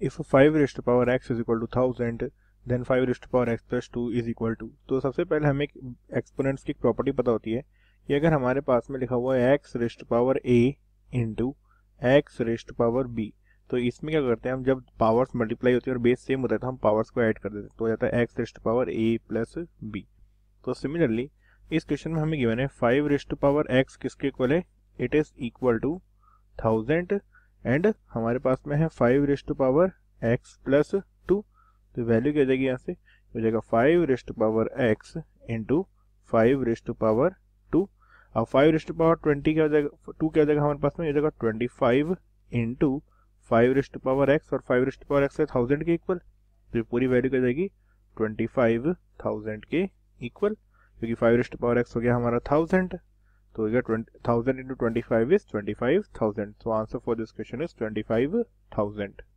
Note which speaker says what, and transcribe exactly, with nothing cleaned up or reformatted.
Speaker 1: If five raised power x is equal to thousand then five raised power x plus two is equal to. तो सबसे पहले हमें exponents की property पता होती है कि अगर हमारे पास में लिखा हुआ है x raised power a into x raised power b, तो इसमें क्या करते हैं हम, जब पावर्स मल्टीप्लाई होती है और बेस सेम होता है तो हम पावर्स को ऐड कर देते हैं, तो हो जाता है x raised power a plus b. तो सिमिलरली इस क्वेश्चन में हमें गिवन है फाइव रेस्ट पावर एक्स किसके इक्वल है, it is equal to thousand, and हमारे पास में है five raised power x plus two, तो वैल्यू क्या हो जाएगी यहाँ से, हो जाएगा five raised power x into five raised power two. अब फाइव रेस्ट पावर ट्वेंटी क्या हो जाएगा, टू क्या हो जाएगा हमारे पास में, हो जाएगा twenty five into five raised power x, और फाइव रेस्ट पावर एक्स है थाउजेंड के इक्वल, तो पूरी वैल्यू क्या जाएगी ट्वेंटी फाइव थाउजेंड के इक्वल, क्योंकि फाइव रेस्ट पावर एक्स हो गया हमारा थाउजेंड, तो हो गया thousand into twenty five is twenty five thousand. So answer for this question is twenty five thousand.